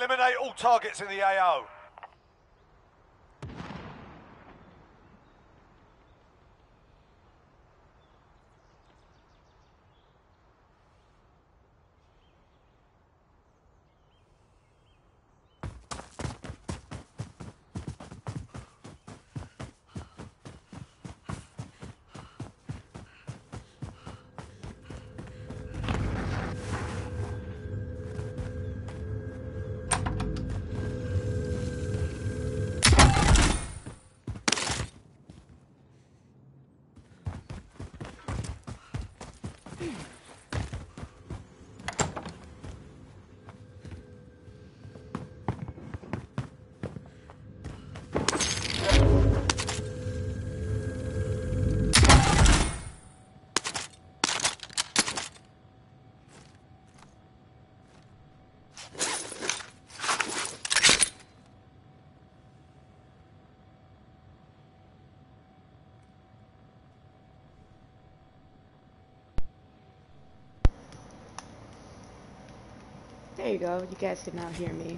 Eliminate all targets in the AO. There you go. You guys can now hear me.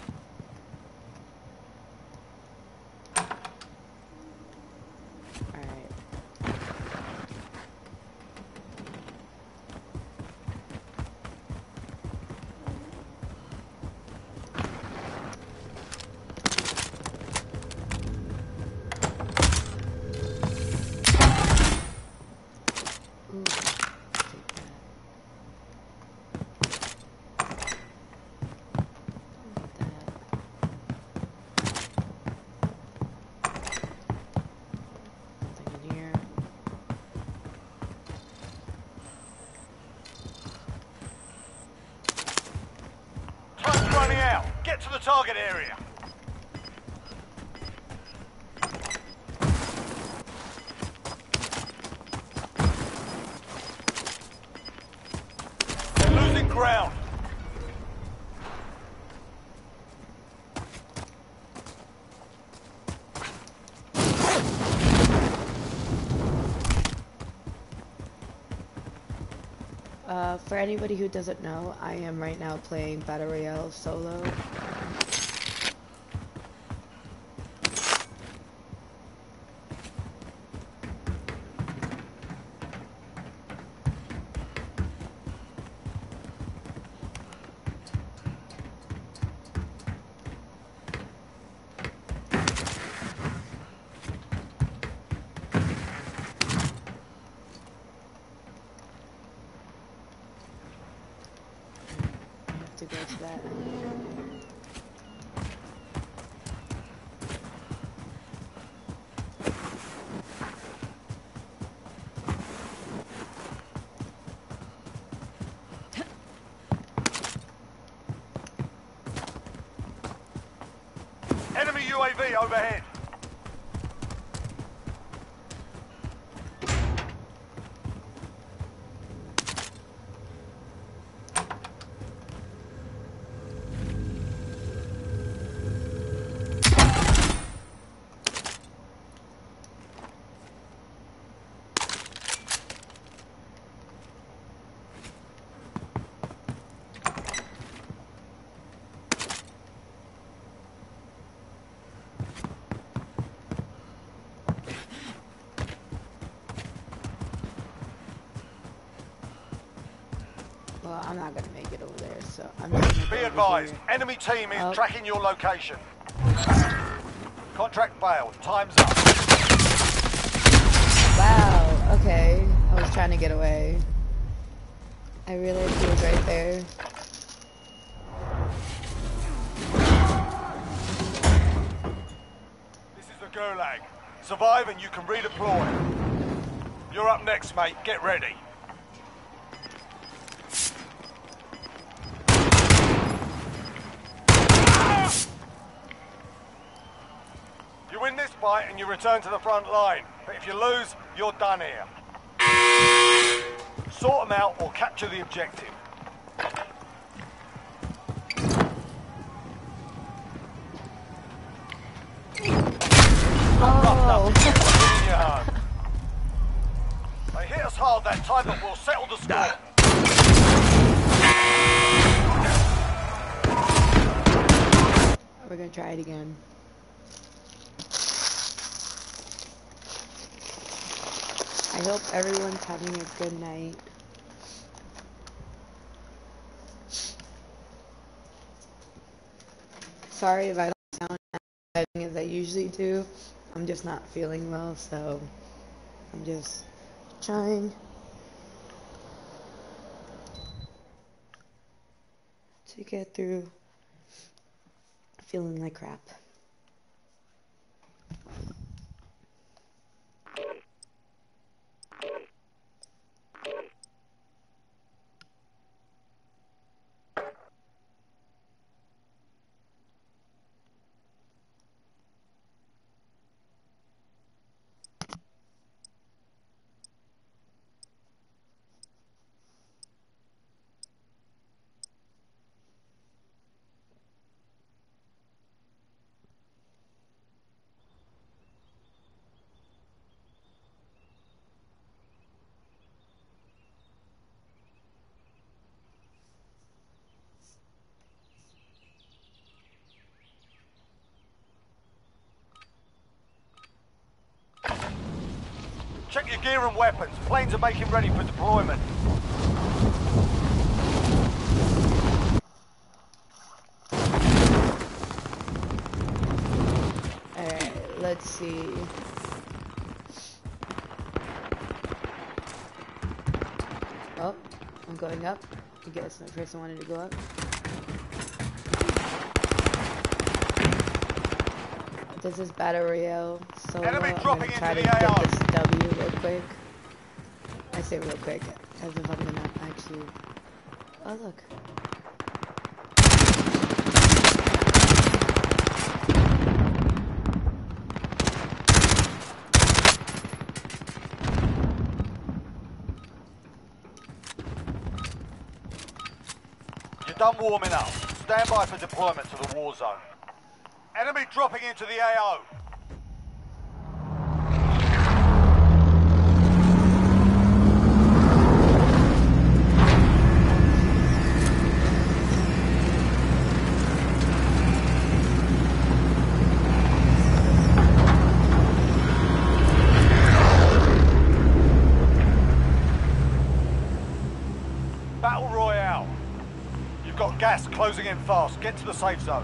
Get to the target area. They're losing ground. For anybody who doesn't know, I am right now playing Battle Royale solo. To go to that. Enemy UAV overhead. Well, I'm not gonna make it over there, so I'm just gonna Be go advised, over enemy team is Oh. tracking your location. Contract failed. Time's up. Wow, okay. I was trying to get away. I realized he was right there. This is the Gulag. Survive and you can redeploy. You're up next, mate. Get ready. You win this fight and you return to the front line. But if you lose, you're done here. Sort them out or capture the objective. Oh! They hit us hard that time, but we'll settle the score. gonna try it again. I hope everyone's having a good night. Sorry if I don't sound as exciting as I usually do. I'm just not feeling well, so I'm just trying to get through feeling like crap. Check your gear and weapons. Planes are making ready for deployment. Alright, let's see. Oh, I'm going up. I guess my person wanted to go up. This is Battle Royale solo. Enemy I'm dropping gonna try to into the get AO. this W real quick. I say real quick, as if I'm gonna actually... Oh, look. You're done warming up. Stand by for deployment to the war zone. Enemy dropping into the AO. Battle Royale. You've got gas closing in fast. Get to the safe zone.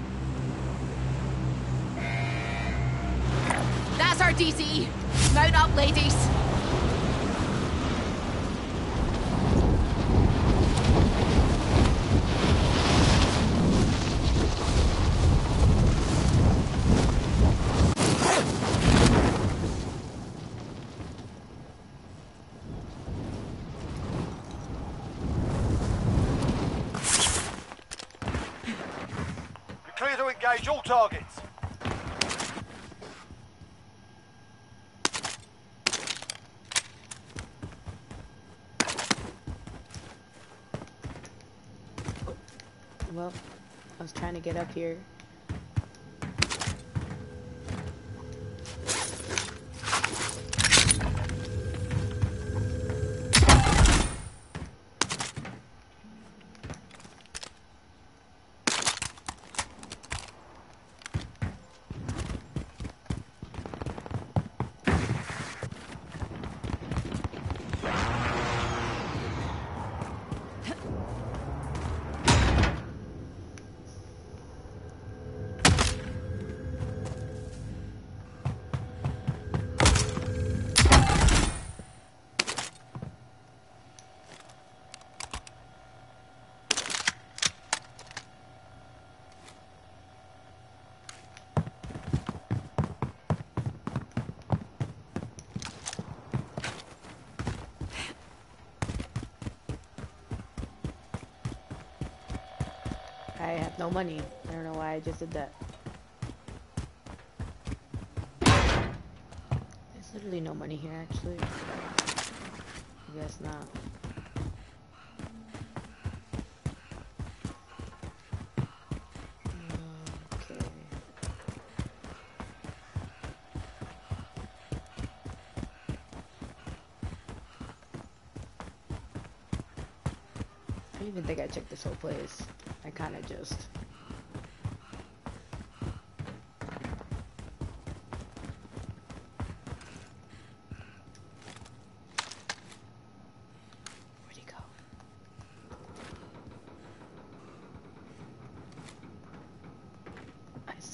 That's our DZ. Mount up, ladies. You're clear to engage all targets. Well, I was trying to get up here. I have no money. I don't know why I just did that. There's literally no money here, actually. I guess not. Okay. I don't even think I checked this whole place. I kind of just...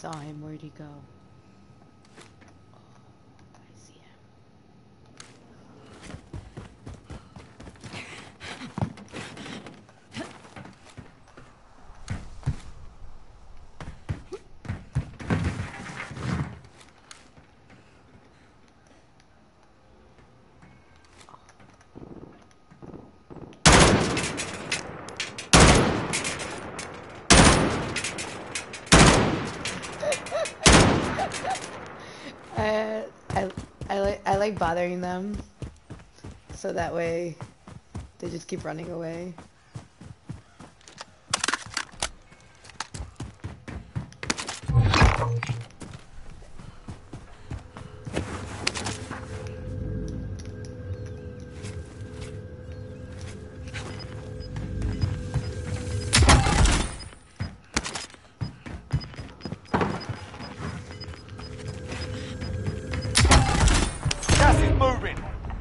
saw him. Where'd he go? I see him. I like bothering them, so that way they just keep running away. Gas is moving.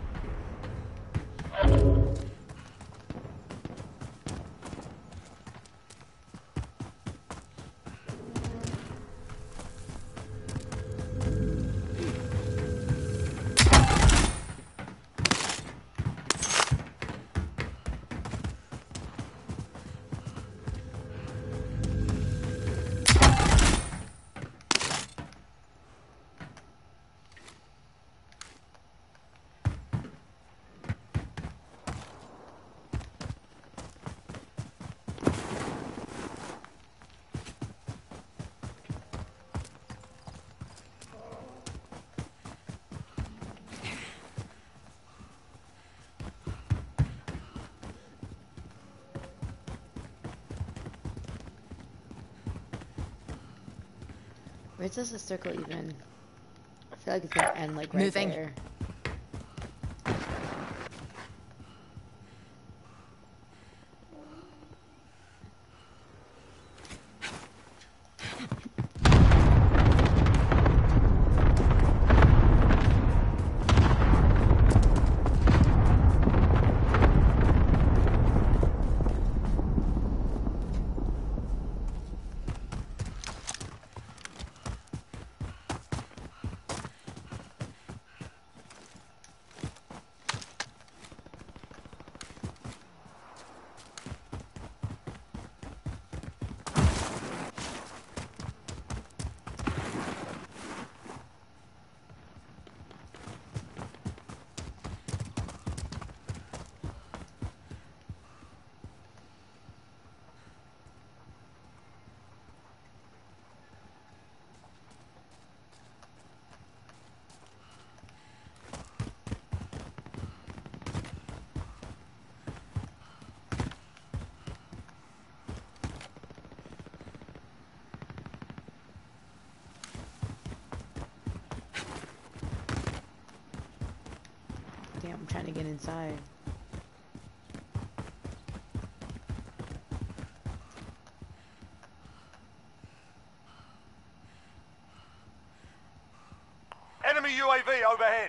Where does the circle even? I feel like it's gonna end like right Moving. there. Damn, I'm trying to get inside. Enemy UAV overhead.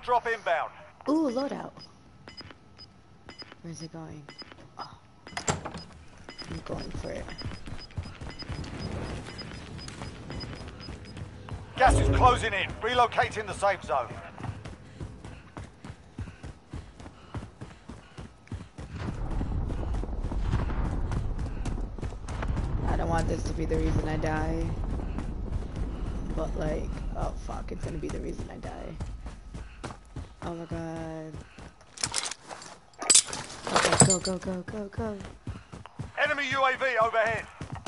drop inbound. Ooh, loadout. Where's it going? Oh, I'm going for it. Gas is closing in. Relocating the safe zone. I don't want this to be the reason I die. But like, oh fuck, it's gonna be the reason I die. Oh my god. Okay, go, go, go, go, go. Enemy UAV overhead.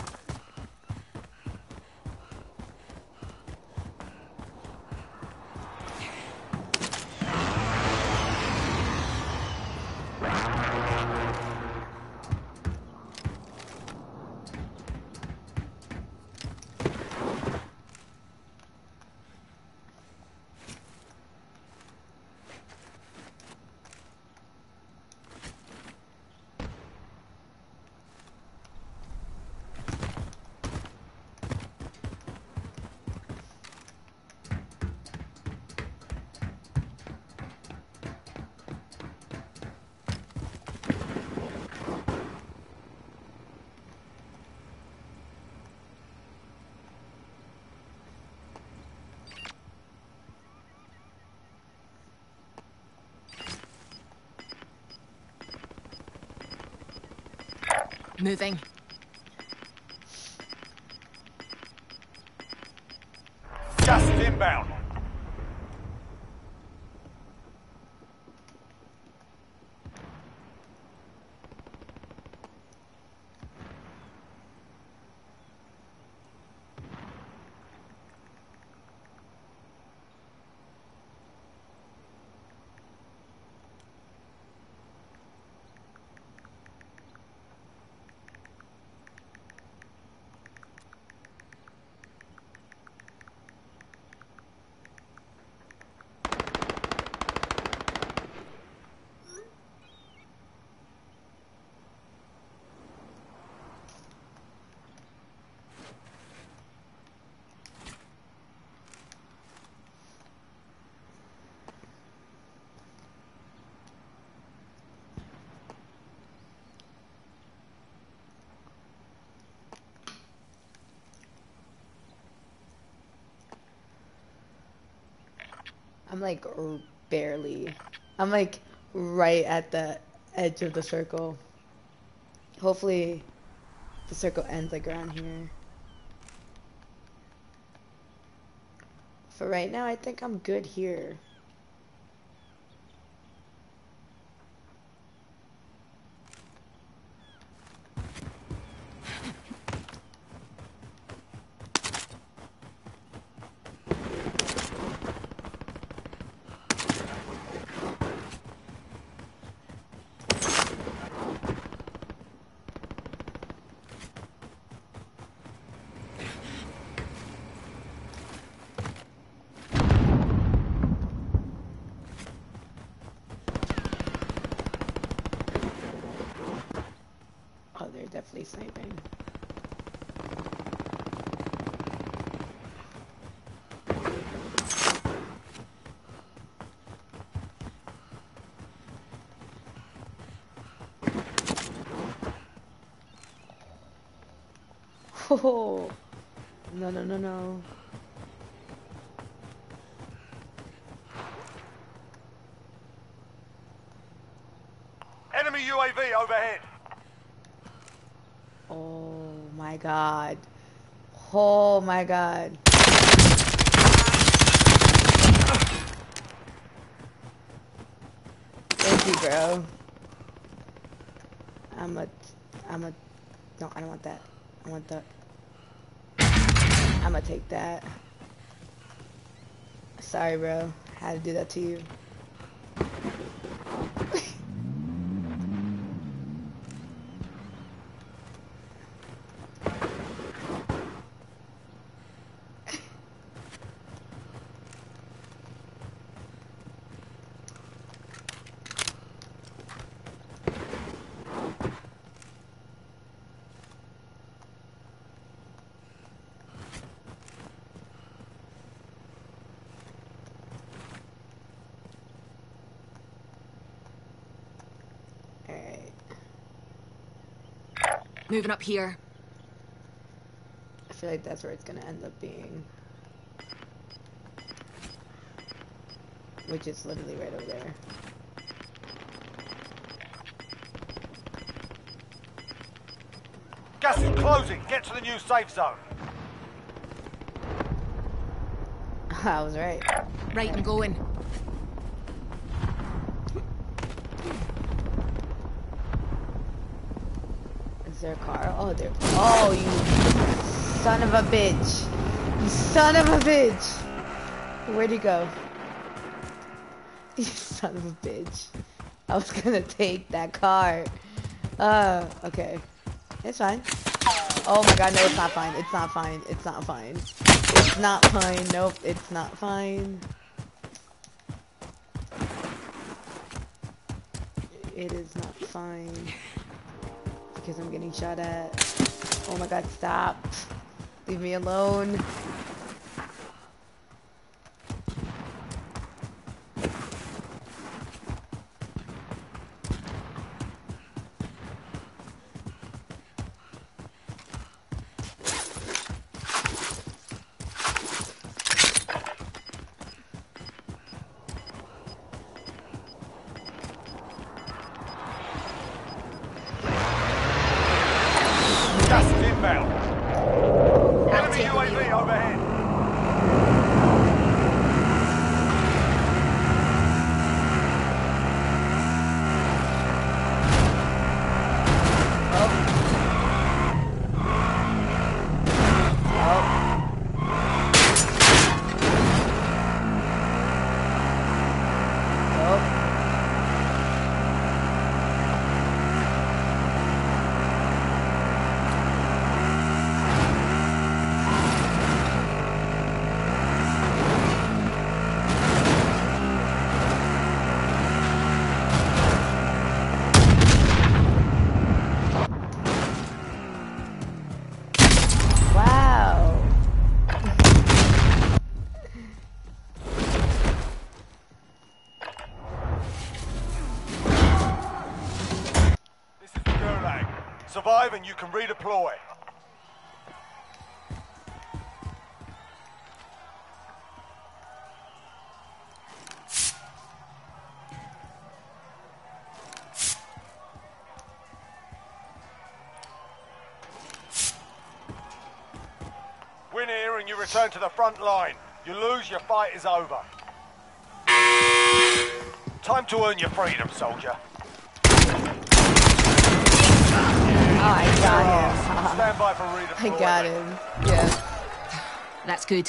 Moving. Gas is inbound. I'm like barely. I'm like right at the edge of the circle. Hopefully the circle ends like around here. For right now, I think I'm good here. Oh, they're definitely sniping. Oh, no, no, no, no. Enemy UAV overhead. Oh my god. Oh my god. Thank you, bro. I'm a, no, I don't want that. I want that. I'm gonna take that. Sorry, bro. Had to do that to you. Moving up here. I feel like that's where it's gonna end up being. Which is literally right over there. Gas is closing. Get to the new safe zone. I was right. Right, I'm going. Is there a car? Oh, there. Oh, you son of a bitch. You son of a bitch. Where'd he go? You son of a bitch. I was gonna take that car. Okay. It's fine. Oh my god, no, it's not fine. It's not fine. It's not fine. It's not fine. Nope, it's not fine. It is not fine. Because I'm getting shot at. Oh my god, stop. Leave me alone. Gas is inbound. Enemy UAV overhead. Wow. This is the Gulag. Survive and you can redeploy. Win here and you return to the front line. You lose, your fight is over. Time to earn your freedom, soldier. Oh, I got him. Stand by for redeployment. I got him. Yeah. That's good.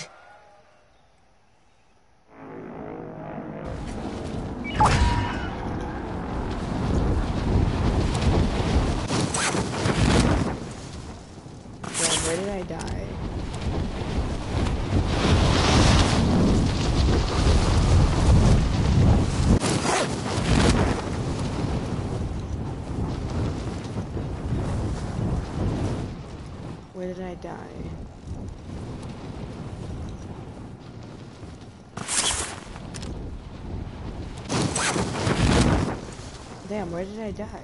Damn, where did I die? Where did I die? Damn, where did I die?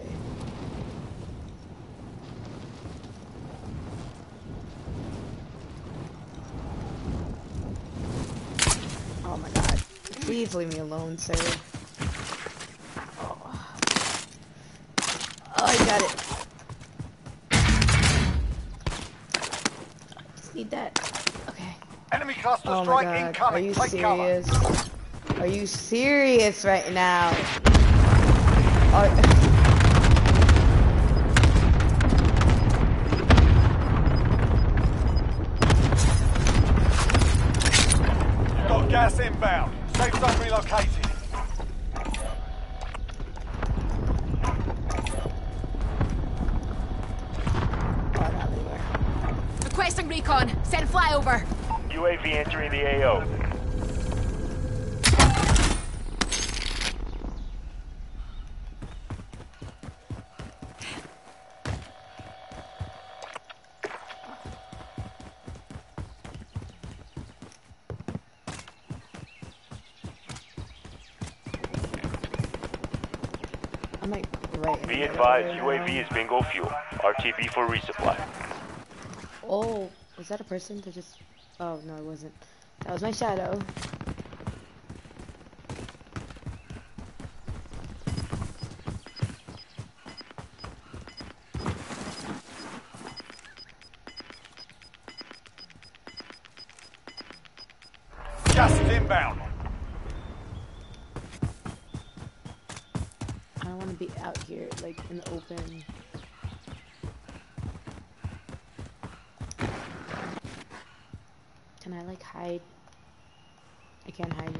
Oh my god. Please leave me alone, sir. Oh, I got it. Just need that. Okay. Enemy cluster Oh my strike god. Are incoming. you Take cover. serious? Are you serious right now? Got gas inbound. Safe zone relocated. Requesting recon. Send flyover. UAV entering the AO. I'm like right in the Be middle advised, there UAV now. is bingo fuel. RTB for resupply. Oh, was that a person that just... Oh, no, it wasn't. That was my shadow. Gas is inbound. I don't want to be out here, like, in the open. Can I, like, hide? I can't hide.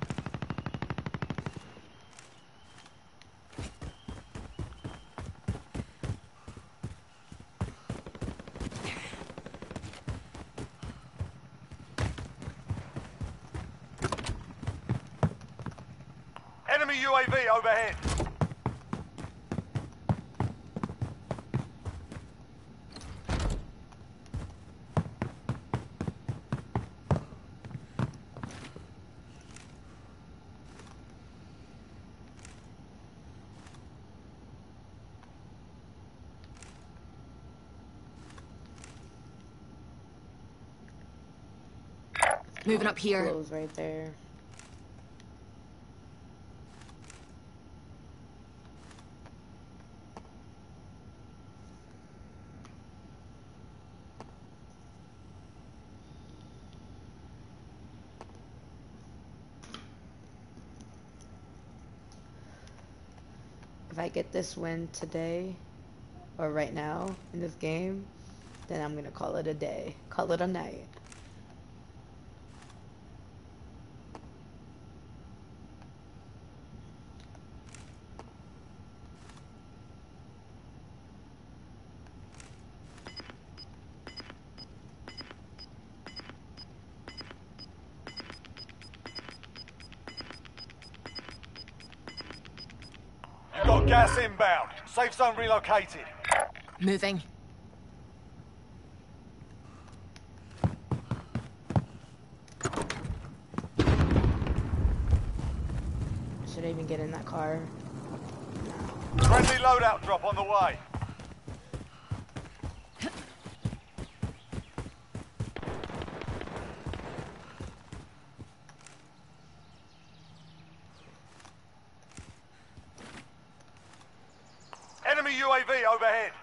Enemy UAV overhead. Moving up here. Close right there. If I get this win today, or right now, in this game, then I'm gonna call it a day. Call it a night. You've got gas inbound. Safe zone relocated. Moving. Should I even get in that car? Friendly loadout drop on the way. Enemy UAV overhead.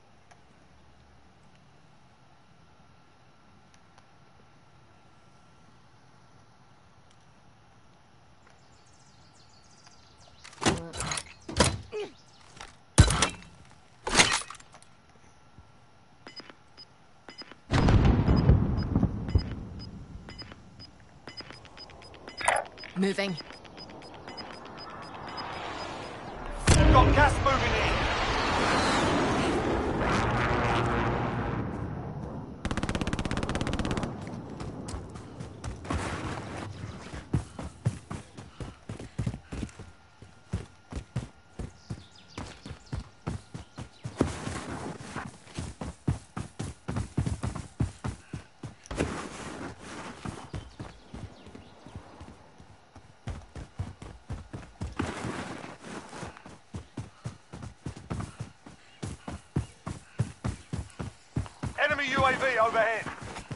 Moving. You've got gas moving in. Enemy UAV overhead.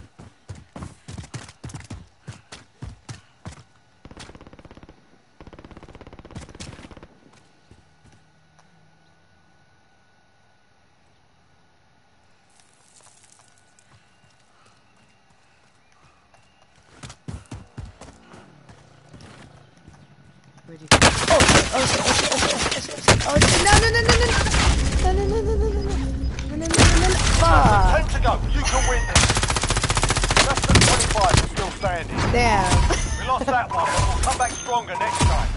Where'd you go? Oh shit, oh shit. No, no, no, no, no. No, no, no, no, no, no, no. No, no, no, no, no. Fuck. 10 to go. You can win this. Less than 25 is still standing. Damn. We lost that one, but we'll come back stronger next time.